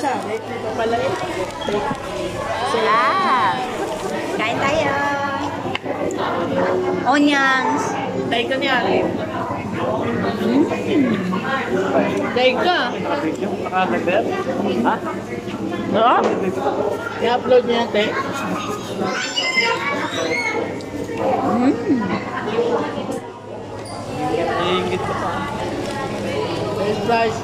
isa. Ito pala eh. Kain tayo. Onions. Dahil ka ni Ari. Dahil ka. Nakagagder? Ha? Oo. I-upload niya yan, te. Iingit ko pa. French fries.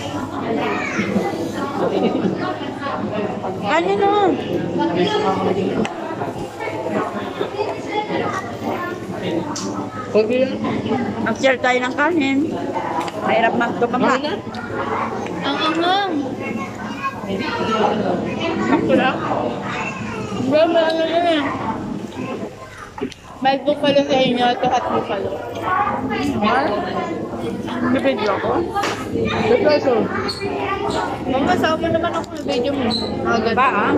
Ano no? Pag yun. Mag-share tayo ng kanin. Mahirap magtumama. Ang angang. Ako lang. Wala na yan. May buffalo sa inyo. Ito at buffalo. Bibidyo ako. Buffalo. Mga kasama naman ako ng video mo. Ba ah?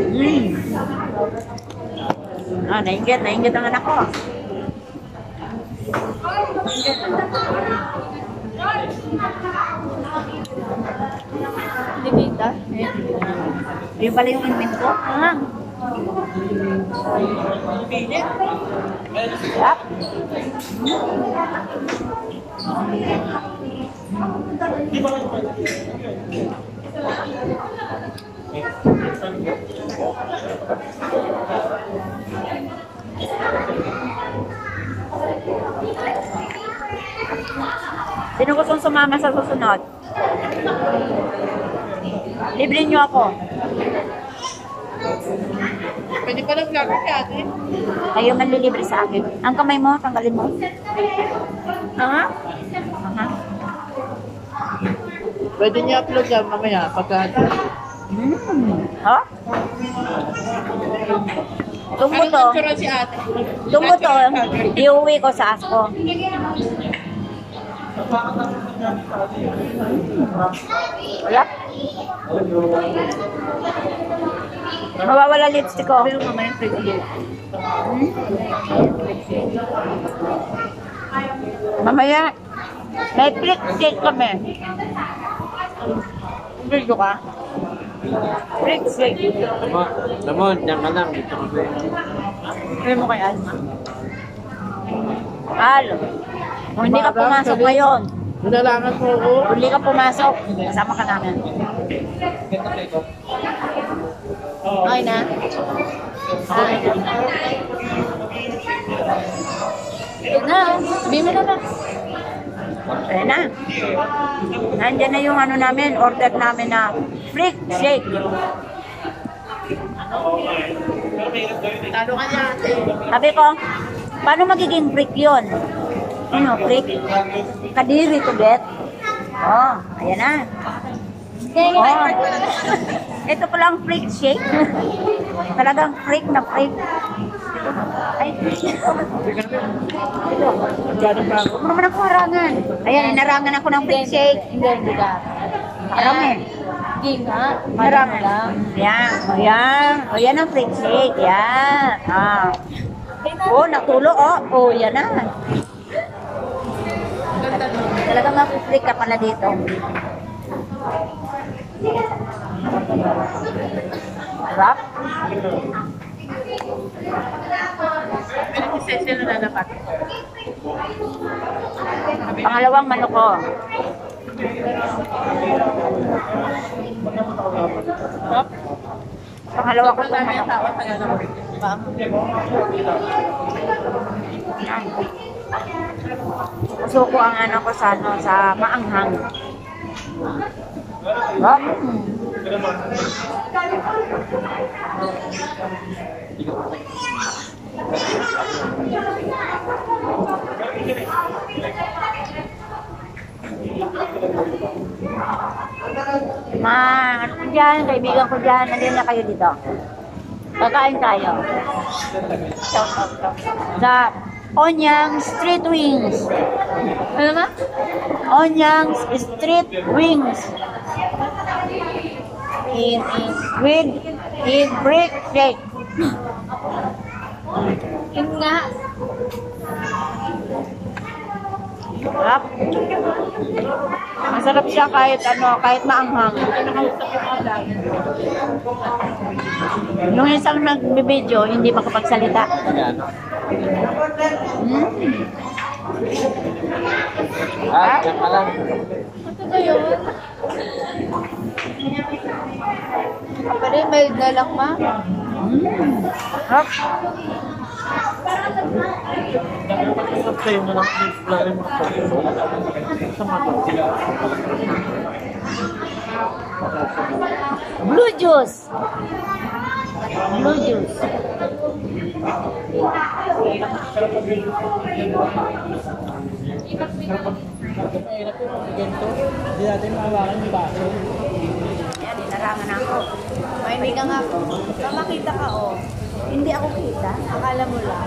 Nainggit ang anak ko. Dibita. Yung pala yung inumin ko. Pilit. Yap. Sino gustong sumama sa susunod? Libre niyo ako. Pwede pa lang vlog si ate. Kayo manlilibre sa akin. Ang kamay mo, tanggalin mo. Aha. Pwede niya upload yan mamaya pagka... Ha? Tunggo to. picture si ate? Tunggo to. Iuwi ko sa asko. Wala? Mawawala lipstick ko. Pero mamaya pwede. Mamaya, may prick shake kami. Video ka? Prick shake. Lamon, diyan ka lang. Dito ko sa'yo. Sabi mo kay Alma. Al, kung hindi ka pumasok ngayon, Nilalangan mo ako. kung hindi ka pumasok, kasama ka namin. Okay na? Ay, Ayan na, sabihin mo na ba? Ayan na. Nandiyan na yung ano namin, order namin na freak shake. Talo ka niya ate. Sabi ko, paano magiging freak yun? Ano, freak? Kadiri to get. Oh, ayan na. Oh, ito pala ang freak shake. Talagang freak na freak. Ay, Gano'n pa ako? ano naman ako harangan? Ayan, inarangan ako ng freak shake. Hindi ka. Arami. Hindi nga. Marami lang. Yan. O yan. O yan ang freak shake. Yan. Ah. Oh, natulo. Oh, oh yan na. Talagang mag-freak ka pala dito. Sarap. Pero si Cecil na dapat. Pangalawang manok ko. Pangalawa ko itong manok. Yan. Gusto ko ang ano ko sa, ano, sa maanghang. Sarap. Ano ko dyan, kaibigan ko dyan, nandiyan na kayo dito. Kakain tayo. Sa Onyang Street Wings. Ano na? Onyang Street Wings. In brick shake. Yun nga. Sarap. Masarap siya kahit ano, kahit maanghang. Yung isang nagbibideo, hindi makapagsalita. Yan. Ah? Yan ka lang. Ito ba yun? Pwede may dalang ma. Sarap. Sa'yo na lang wala rin mga pagkakas. Sa mga Blue juice. Blue juice. Hindi natin mahawakan yung baso. Yan, inarangan ako. May hindi ka nga po. Makita ka oh. Hindi ako kita. Akala mo lang.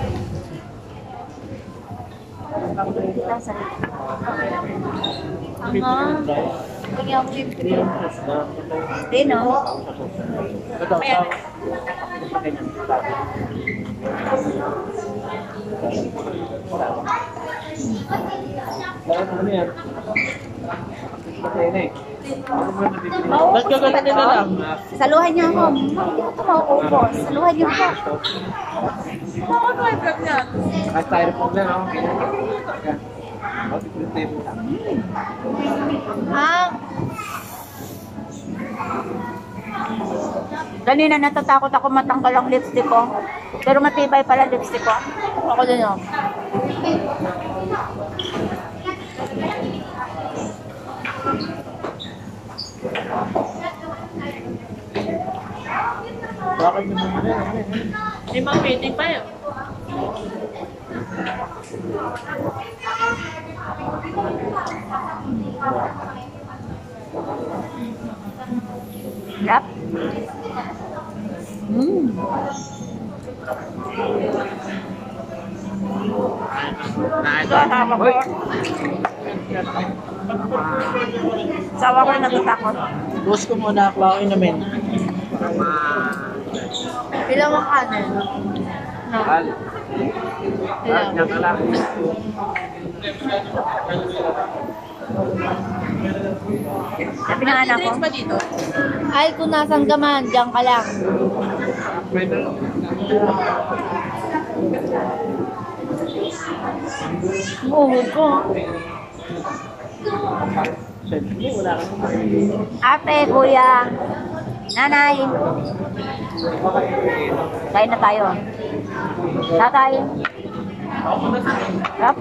Kita sa Ama. Tingnan mo yung cream. Tino. Ito, sa... Ano yan? Ba't ka ganun nila lang? Saluhan niyo ako. Hindi ko ito mauubos. Saluhan niyo ako. Bakit may vlog niya? Kahit tayo po na, no? Ah, Kanina natatakot ako matanggal ang lipstick ko. Pero matibay pala lipstick ko. ako din oh. Bakit naman mo na? May mga meeting pa yun. Sarap. Sawa ko na natatakot. Gusto ko muna ako inumin. Ilang ang kanin? No. Al. Ilang? Yan ka lang. Sabi ng anak ko. ba dito? Ay, kung nasan ka man, diyan ka lang. Uhod ko. Siyempre, wala ka naman. Ate, kuya, nanay. Kain na tayo. Tatay. Sarap.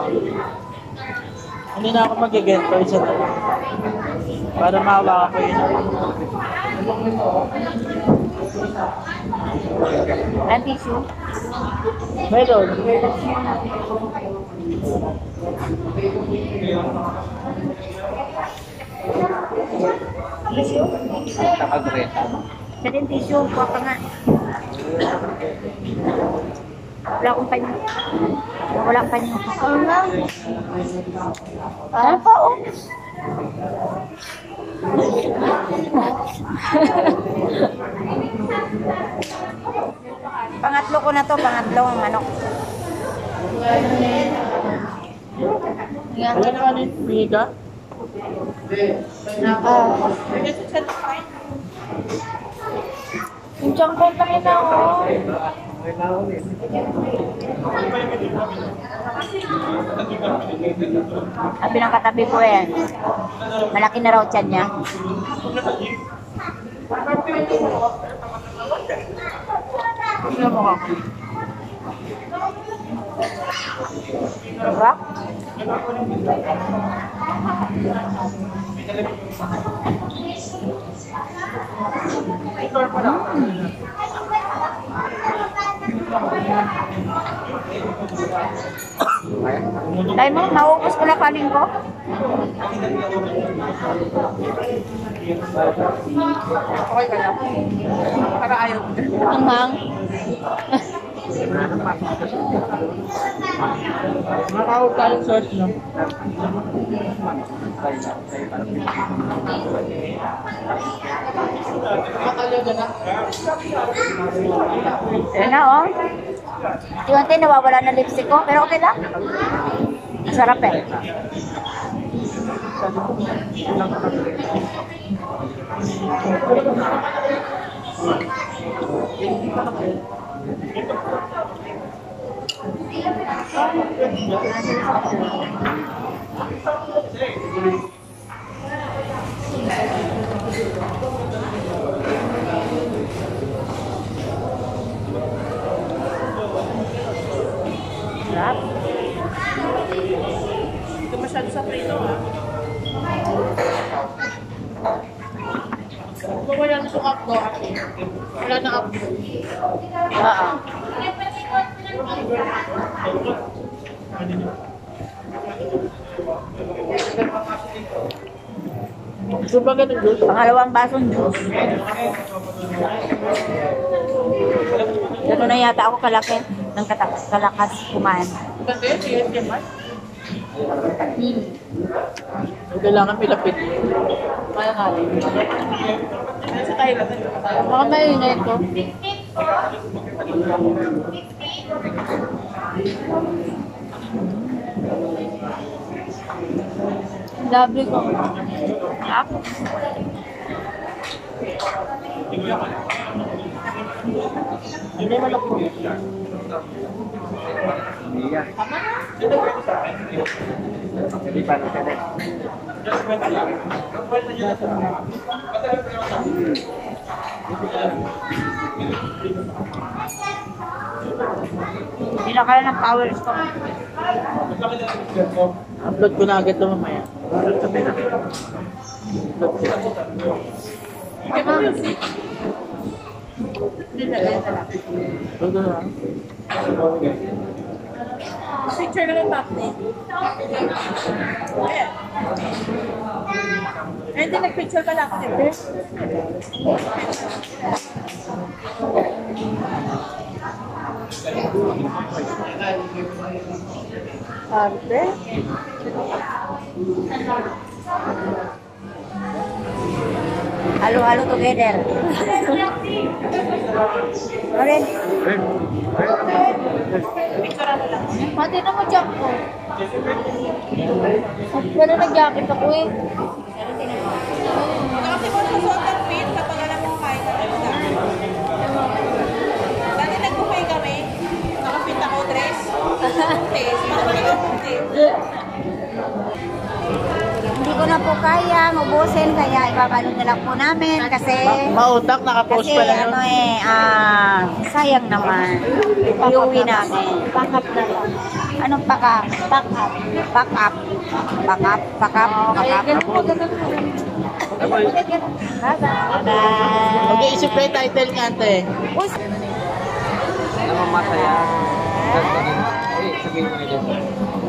Hindi na ako mag-gento isa na. Para mahawakan ko yun. Ang tissue. Meron. Tissue? Nakagreta. Sa din tissue, kuha ka nga. Wala akong panyo. Wala akong panyo. Ano lang? Ano pa, oh? Pangatlo ko na to, pangatlo ang manok. Yan. Wala na kanin. Pingi ka? Yung jangkot lang yun ako. Sabi ng katabi ko eh. Malaki na raw tiyan niya. Tingnan mo ka. Rock? Dahil mo, maubos ko na kanin ko. Okay ka na. Para ayaw. Ang hang. Nakakawag tayong search, no? Ayan na, oh. Unti-unti nawawala na lipstick ko, pero okay lang. Sarap eh. Sarap. Ito masyado sa prito, ha? Kung wala na itong updo, wala na updo. Oo. Gusto ba ganun, Diyos? Pangalawang basong juice. Ito na yata ako kalaki ng kalakas kumain. Ganda yun, sige, man. Kailangan pilapit. Kaya nga rin. Sa Thailand. Baka maingay ito. Labi ko. Sarap. Hindi man ako. Hindi na kaya ng power stone. Upload ko na agad ito mamaya. Picture na ng top name. Eh, hindi nag-picture ka lang, di ba? Arte? Halo-halo together. Oren. Mati na mo dyan ko. Pero nag-jacket ako eh. Kasi mo nasuot ang pin kapag alam mo kain ka talaga. Dati nag-buffet kami. Nakapit ako dress. Test. Marami ako test. Hindi ko na po kaya ubusin kaya ibabalot na lang po namin kasi Mautak, nakapost kasi pala yun. ano eh sayang naman. Iuwi namin. Backup na lang. Anong pack-up? Pack-up. Pack-up. Pack-up. Pack-up. Kaya Pack-up. ganun mo, ganun mo. Bye-bye. Bye-bye. Okay, isip ko yung title nga, ate. Uy, Ano masaya? Sabihin mo na dyan.